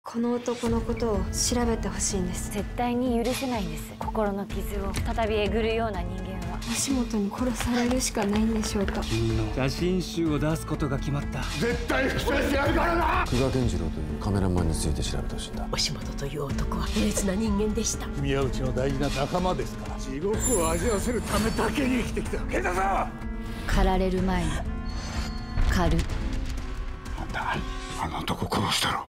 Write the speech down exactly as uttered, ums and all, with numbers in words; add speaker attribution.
Speaker 1: この男のことを調べてほしいんです。
Speaker 2: 絶対に許せないんです。心の傷を再びえぐるような人間は。
Speaker 1: 足元に殺されるしかないんでしょうか。
Speaker 3: 君の写真集を出すことが決まった。
Speaker 4: 絶対伏せしてやるからな。
Speaker 5: 久我健次郎というカメラマンについて調べてほしいんだ。
Speaker 6: 押本という男は卑劣な人間でした。
Speaker 4: 君はうちの大事な仲間ですから。地獄を味わわせるためだけに生きてきたわけだぞ。
Speaker 2: 狩られる前に狩る。
Speaker 4: なんだ、あの男殺したろ。